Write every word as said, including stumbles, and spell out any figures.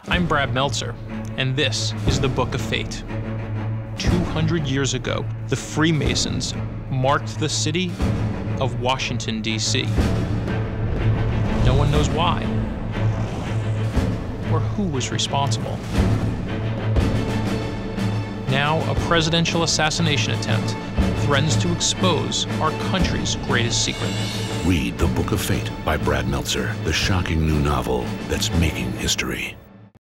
I'm Brad Meltzer, and this is the Book of Fate. two hundred years ago, the Freemasons marked the city of Washington, D C No one knows why or who was responsible. Now, a presidential assassination attempt threatens to expose our country's greatest secret. Read The Book of Fate by Brad Meltzer, the shocking new novel that's making history.